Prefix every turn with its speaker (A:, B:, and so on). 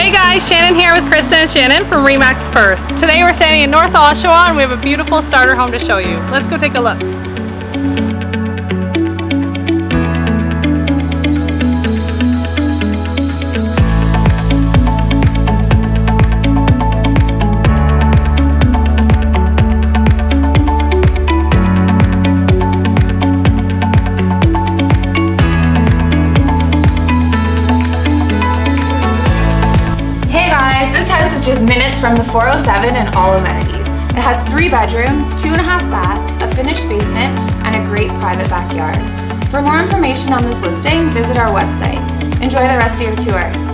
A: Hey guys, Shannon here with Kristen and Shannon from Remax First. Today we're standing in North Oshawa and we have a beautiful starter home to show you. Let's go take a look.
B: This house is just minutes from the 407 and all amenities. It has 3 bedrooms, 2.5 baths, a finished basement, and a great private backyard. For more information on this listing, visit our website. Enjoy the rest of your tour.